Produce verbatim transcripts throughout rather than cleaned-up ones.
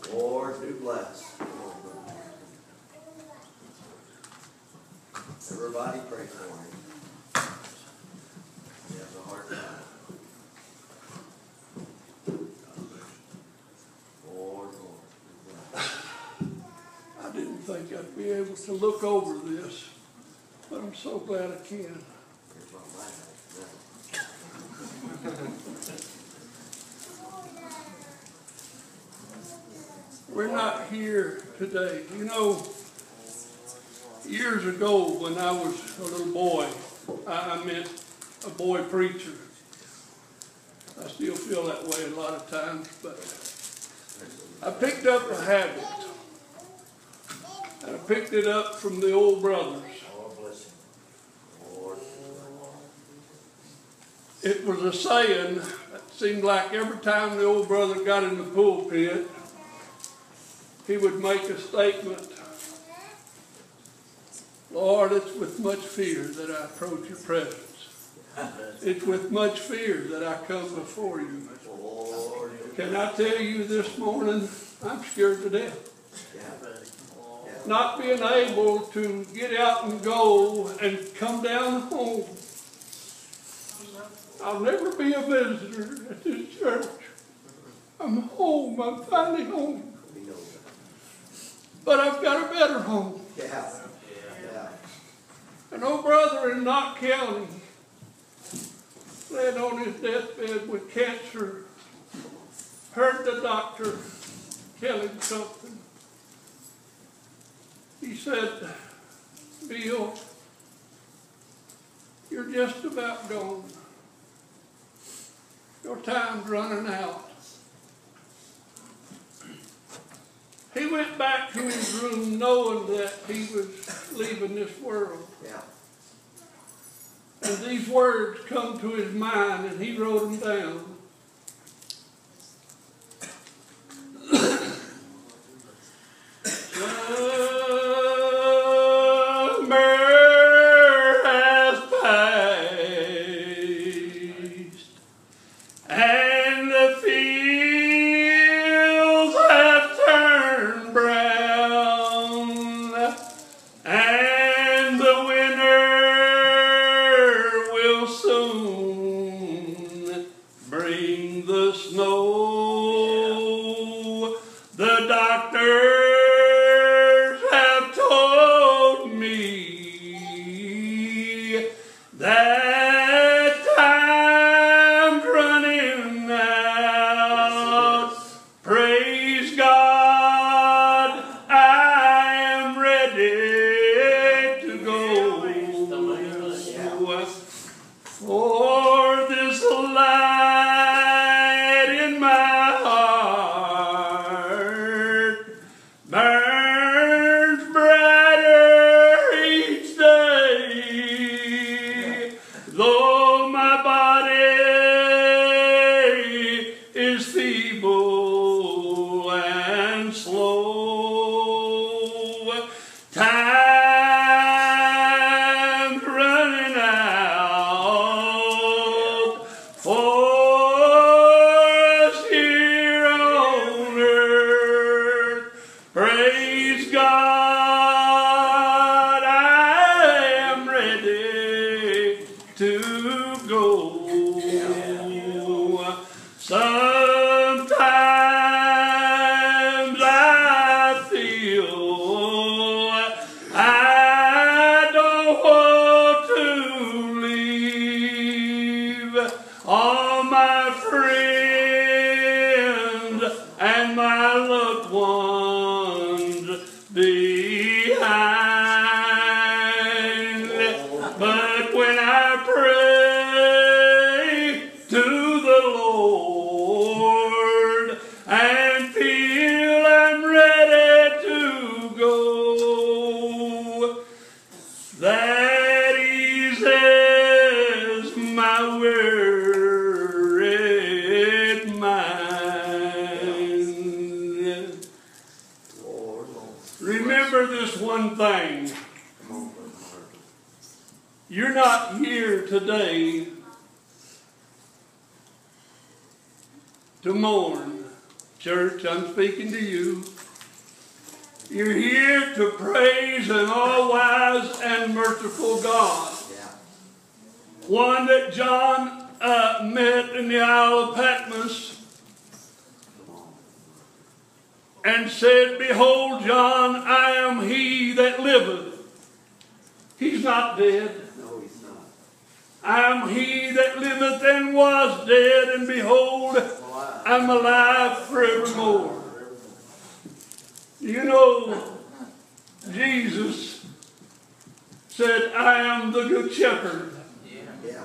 Lord, do bless. Everybody pray for him. He has a hard time. Lord, Lord, do bless. I didn't think I'd be able to look over this, but I'm so glad I can. Here's my life. We're not here today. You know, years ago when I was a little boy, I, I meant a boy preacher. I still feel that way a lot of times, but I picked up a habit. And I picked it up from the old brothers. Lord bless him. Lord. It was a saying that seemed like every time the old brother got in the pulpit, he would make a statement. Lord, it's with much fear that I approach your presence. It's with much fear that I come before you. Lord. Can I tell you this morning, I'm scared to death. Yeah. Not being able to get out and go and come down home. I'll never be a visitor at this church. I'm home. I'm finally home. But I've got a better home. Yeah. Yeah. An old brother in Knott County laying on his deathbed with cancer. Heard the doctor tell him something. He said, Bill, you're just about gone. Your time's running out. He went back to his room knowing that he was leaving this world. Yeah. And these words come to his mind and he wrote them down. Remember this one thing. You're not here today to mourn. Church, I'm speaking to you. You're here to praise an all-wise and merciful God. Yeah. One that John uh, met in the Isle of Patmos and said, "Behold, John, I am he that liveth." He's not dead. No, he's not. I am he that liveth and was dead, and behold, Alive. I'm alive forevermore. You know, Jesus said, "I am the good shepherd." Yeah.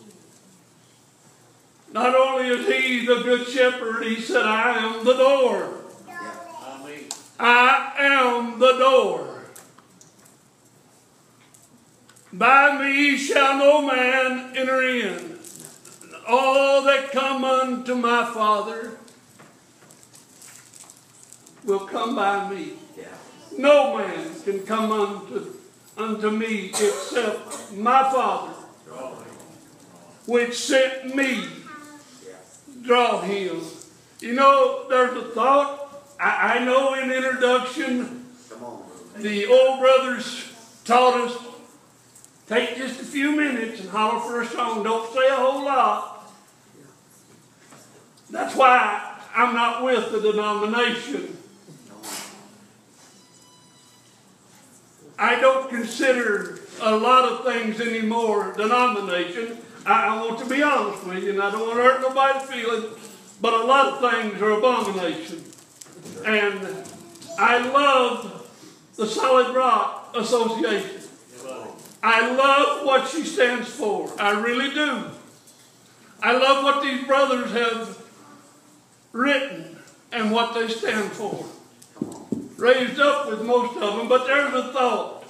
Not only is he the good shepherd, he said, "I am the door." Yeah. I am the door. By me shall no man enter in. All that come unto my Father will come by me. Yeah. No man can come unto, unto me except my Father, which sent me, Yeah. draw him. You know, there's a thought. I, I know in introduction, Come on, brother. the old brothers taught us, take just a few minutes and holler for a song. Don't say a whole lot. That's why I'm not with the denomination. I don't consider a lot of things anymore denomination. I, I want to be honest with you, and I don't want to hurt nobody's feelings, but a lot of things are abomination. And I love the Solid Rock Association. I love what she stands for. I really do. I love what these brothers have written and what they stand for. Raised up with most of them, but there's a thought.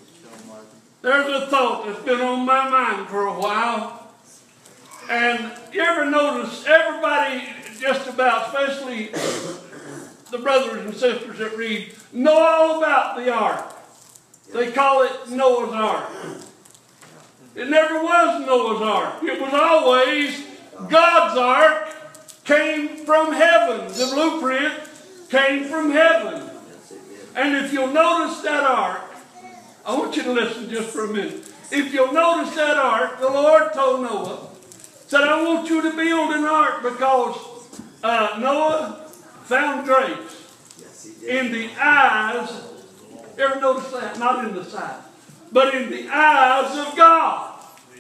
There's a thought that's been on my mind for a while. And you ever notice everybody just about, especially the brothers and sisters that read, know all about the ark. They call it Noah's Ark. It never was Noah's Ark. It was always God's Ark. Came from heaven. The blueprint came from heaven. And if you'll notice that ark, I want you to listen just for a minute. If you'll notice that ark, the Lord told Noah, said, "I want you to build an ark because uh, Noah found grace in the eyes." Ever notice that? Not in the sight, but in the eyes of God.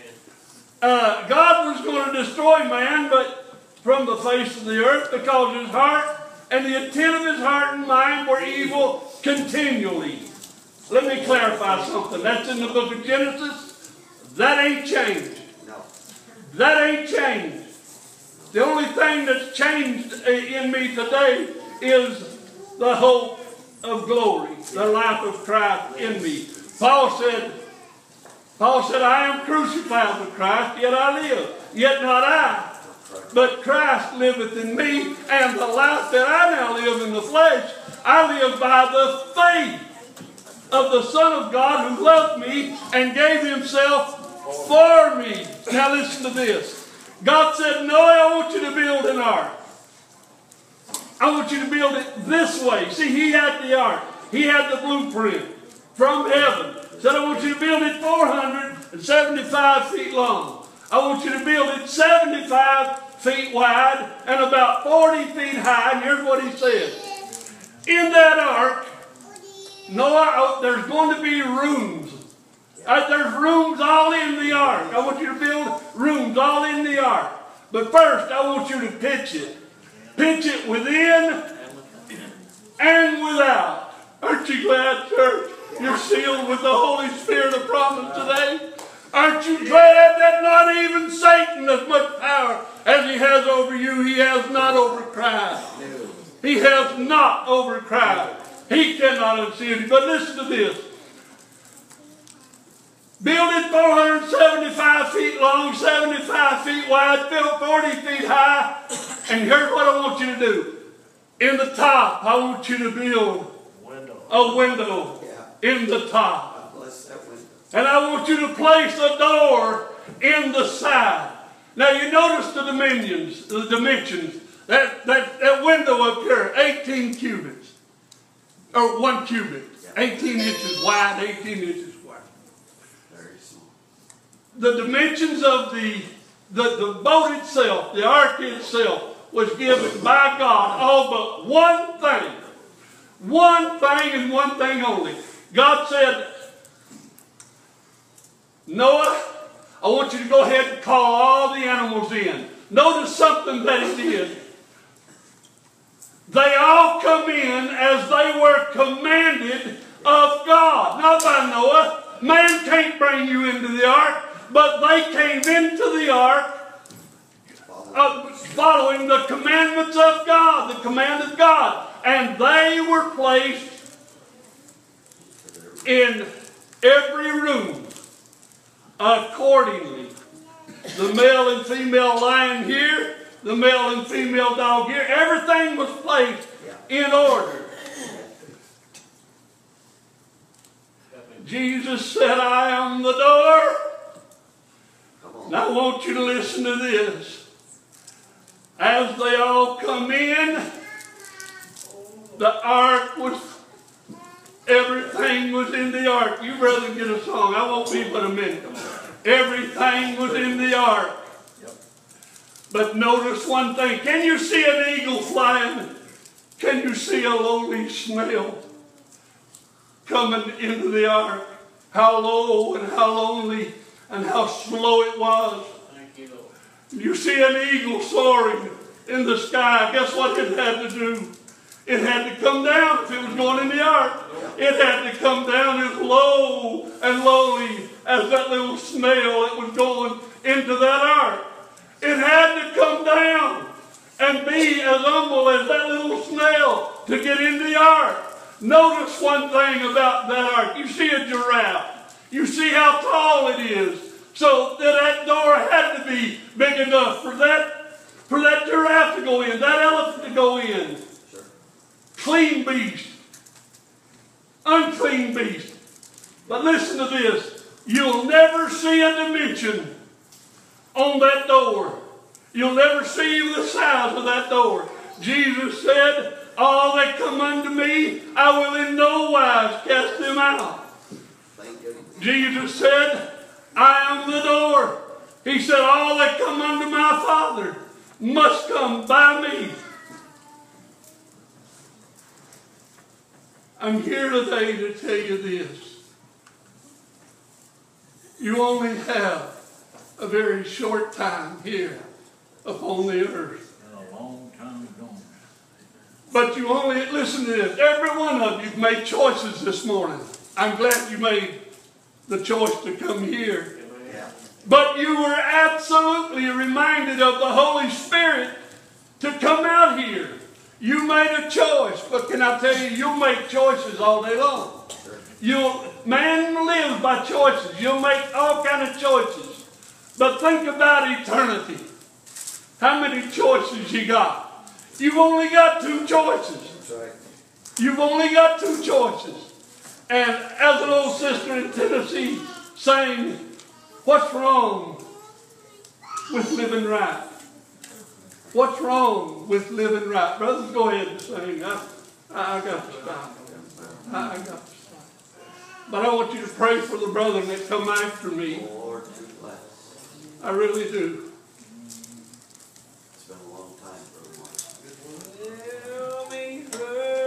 Uh, God was going to destroy man, but from the face of the earth, because his heart and the intent of his heart and mind were evil continually. Let me clarify something. That's in the book of Genesis. That ain't changed. No. That ain't changed. The only thing that's changed in me today is the hope of glory, the life of Christ in me. Paul said, Paul said, "I am crucified with Christ, yet I live. Yet not I, but Christ liveth in me, and the life that I now live in the flesh, I live by the faith of the Son of God who loved me and gave himself for me." Now listen to this. God said, "Noah, I want you to build an ark. I want you to build it this way." See, he had the ark. He had the blueprint from heaven. Said, "I want you to build it four hundred seventy-five feet long. I want you to build it seventy-five feet wide and about forty feet high." And here's what he said. In that ark, Noah, oh, there's going to be rooms. Uh, there's rooms all in the ark. I want you to build rooms all in the ark. But first, I want you to pitch it. Pitch it within and without. Aren't you glad, church, you're sealed with the Holy Spirit of promise today? Aren't you glad that not even Satan has much power as he has over you? He has not over Christ. He has not over Christ. He cannot unseal you. But listen to this. Build it four hundred seventy-five feet long, seventy-five feet wide, forty feet high. And here's what I want you to do. In the top, I want you to build a window in the top. And I want you to place a door in the side. Now you notice the dimensions, the dimensions. That, that, that window up there, eighteen cubits. Or one cubit. eighteen inches wide, eighteen inches wide. Very small. The dimensions of the, the, the boat itself, the ark itself, was given by God all but one thing. One thing and one thing only. God said, Noah, I want you to go ahead and call all the animals in. Notice something that he did. They all come in as they were commanded of God. Not by Noah. Man can't bring you into the ark, but they came into the ark uh, following the commandments of God, the command of God. And they were placed in every room accordingly. The male and female lion here, the male and female dog here. Everything was placed in order. Jesus said, I am the door. Now I want you to listen to this. As they all come in, the ark was, everything was in the ark. You rather get a song. I won't be but a minute. Everything was in the ark. But notice one thing. Can you see an eagle flying? Can you see a lowly snail coming into the ark? How low and how lonely and how slow it was. Thank you, Lord. You see an eagle soaring in the sky. Guess what it had to do? It had to come down if it was going in the ark. It had to come down as low and lowly as that little snail that was going into that ark. It had to come down and be as humble as that little snail to get into the ark. Notice one thing about that ark. You see a giraffe. You see how tall it is. So that, that door had to be big enough for that, for that giraffe to go in, that elephant to go in. Sure. Clean beast. Unclean beast. But listen to this. You'll never see a dimension on that door. You'll never see the size of that door. Jesus said, all that come unto me, I will in no wise cast them out. Jesus said, I am the door. He said, all that come unto my Father must come by me. I'm here today to tell you this. You only have a very short time here upon the earth. And a long time gone. But you only, listen to this, every one of you made choices this morning. I'm glad you made the choice to come here. Yeah. But you were absolutely reminded of the Holy Spirit to come out here. You made a choice, but can I tell you, you'll make choices all day long. You'll, man lives by choices. You'll make all kinds of choices. But think about eternity. How many choices you got? You've only got two choices. That's right. You've only got two choices. And as an old sister in Tennessee sang, what's wrong with living right? What's wrong with living right? Brothers, go ahead and sing. I, I got to stop. I, I got to stop. But I want you to pray for the brother that come after me. Lord, bless. I really do. It's been a long time, Brother Mark. Tell me who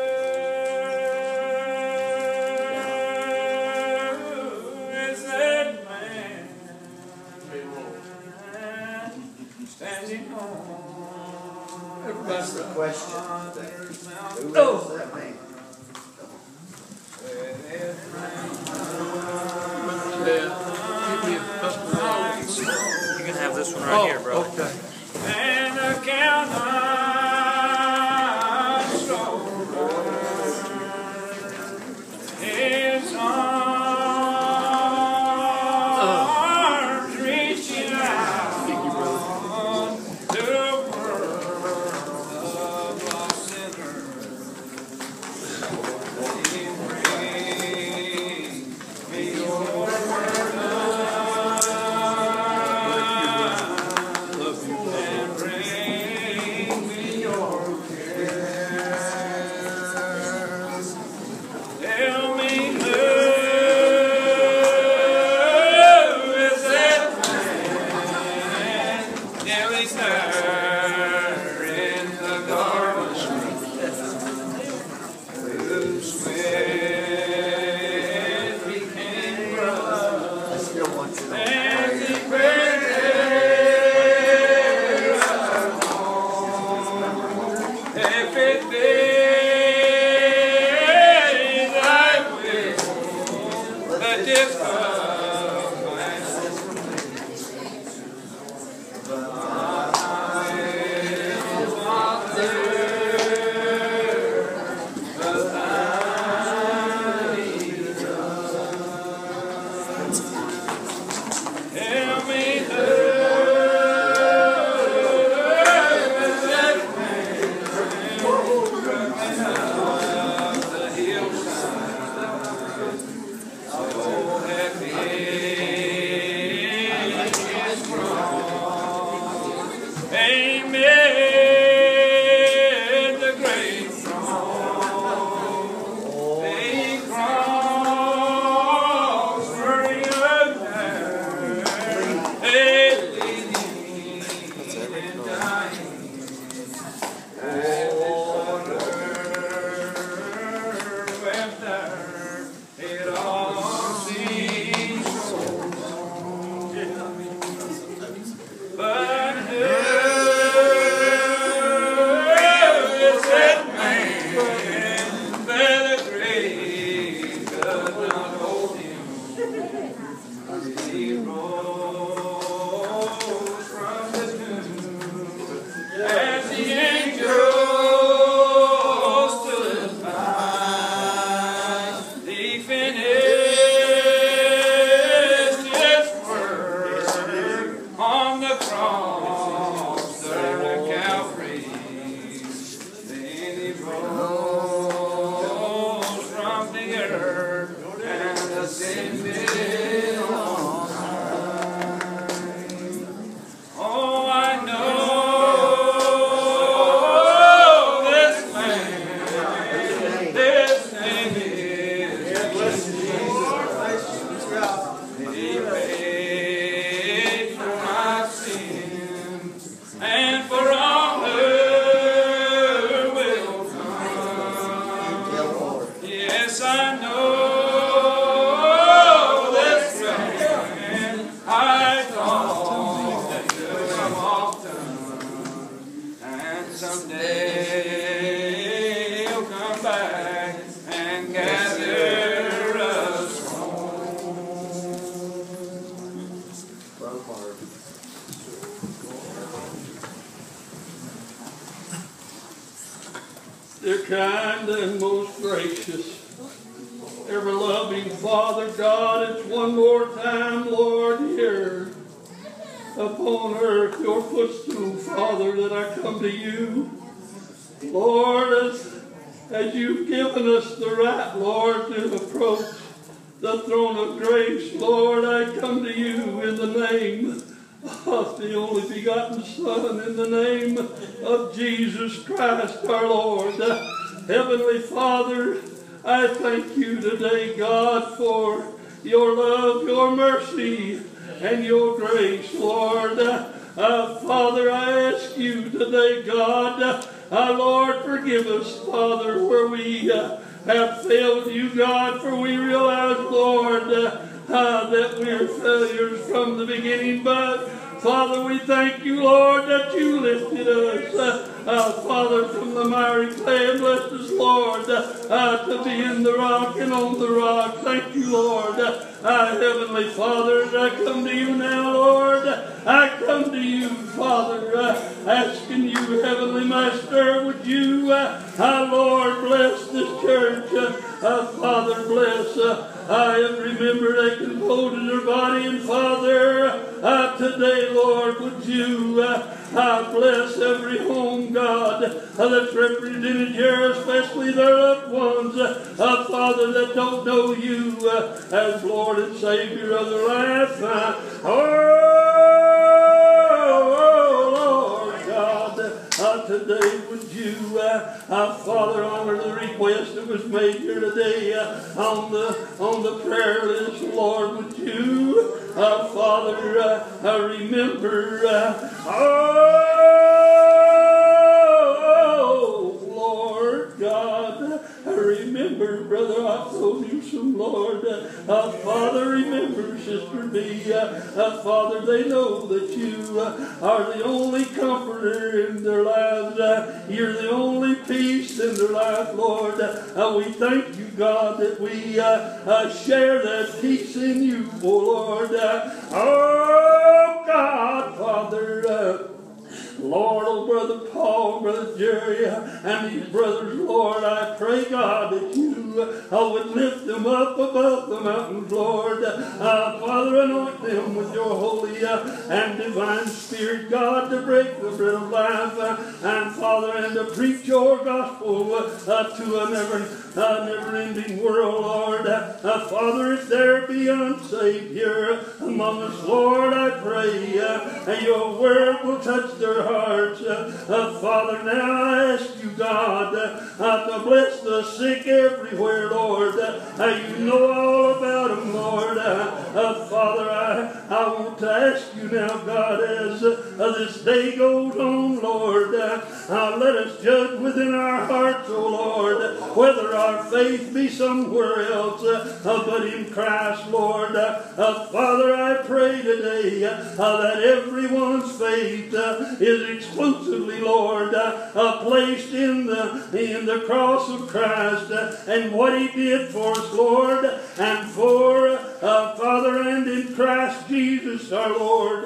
is that man standing home? Everybody, That's the question today. Who Oh. is that man? yeah, give me a couple of those. You can have this one right Oh, here, bro. okay. And a countenance his arms reaching out to the world of lost sinners. He brings me your word. Love you. it be thy will that this cup might Dear kind and most gracious, ever-loving Father God, it's one more time, Lord, here upon earth, your footstool, Father, that I come to you. Lord, as, as you've given us the right, Lord, to approach the throne of grace, Lord, I come to you in the name of the only begotten Son, in the name of Jesus Christ our Lord. Heavenly Father, I thank you today, God, for your love, your mercy, and your grace, Lord. Uh, Father, I ask you today, God, uh, Lord, forgive us, Father, where we uh, have failed you, God, for we realize, Lord, uh, uh, that we are failures from the beginning, but Father, we thank you, Lord, that you lifted us, uh, uh, Father, from the miry clay and blessed us, Lord, uh, uh, to be in the rock and on the rock. Thank you, Lord. Uh, uh, Heavenly Father, as I come to you now, Lord, I come to you, Father, uh, asking you, Heavenly Master, would you, uh, uh, Lord, bless this church. Uh, uh, Father, bless. Uh, I have remembered they composed their body, and Father, uh, today, Lord, would you uh, uh, bless every home, God, uh, that's represented here, especially their loved ones, uh, uh, Father, that don't know you uh, as Lord and Savior of their life. Uh, oh, Lord God, uh, today would you, uh, uh, Father, honor the request that was made here today uh, on the on the prayer list, Lord, would you, uh, Father, uh, uh, remember, uh, oh, Lord God, uh, remember Brother Otto Newsom, Lord, uh, uh, Father, remember Sister B. Uh, uh, Father, they know that you uh, are the only comforter in their lives. Uh, you're the only peace in their life, Lord. Uh, we thank you, God, that we uh, uh, share that peace in you, oh Lord. Uh, oh, God, Father, uh, Lord, oh Brother Paul, Brother Jerry, and these brothers, Lord, I pray, God, that you uh, would lift them up above the mountains, Lord. Uh, Father, anoint them with your holy uh, and divine Spirit, God, to break the bread of life, uh, and Father, and to preach your gospel uh, to a never, uh, never-ending world, Lord. Uh, Father, if there be unsaved here among us, Lord, I pray uh, your word will touch their hearts. Uh, uh, Father, now I ask you, God, uh, uh, to bless the sick everywhere, Lord. Uh, you know all about them, Lord. Uh, uh, Father, I, I want to ask you now, God, as uh, this day goes on, Lord, uh, uh, let us judge within our hearts, O Lord, whether our faith be somewhere else uh, uh, but in Christ, Lord. Uh, uh, Father, I pray today uh, that everyone's faith uh, is exclusively, Lord, uh, uh, placed in the, in the cross of Christ uh, and what He did for us, Lord, and for uh, Father, and in Christ Jesus our Lord.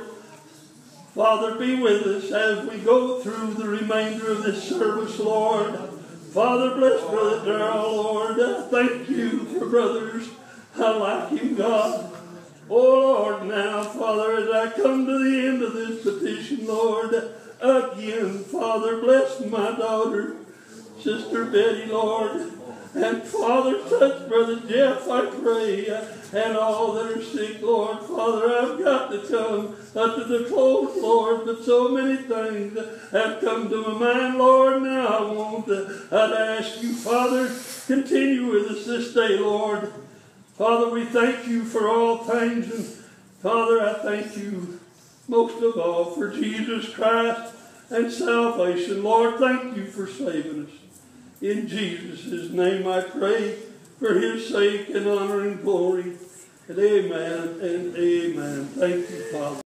Father, be with us as we go through the remainder of this service, Lord. Father, bless Brother Darrell, Lord. Uh, thank you for brothers uh, like him, God. Oh, Lord, now, Father, as I come to the end of this petition, Lord, again, Father, bless my daughter, Sister Betty, Lord. And Father, touch Brother Jeff, I pray, uh, and all that are sick, Lord. Father, I've got to come uh, to the close, Lord, but so many things have come to my mind, Lord. Now I want to, uh, to ask you, Father, continue with us this day, Lord. Father, we thank you for all things, and Father, I thank you most of all for Jesus Christ and salvation. Lord, thank you for saving us. In Jesus' name I pray, for His sake and honor and glory. And amen and amen. Thank you, Father.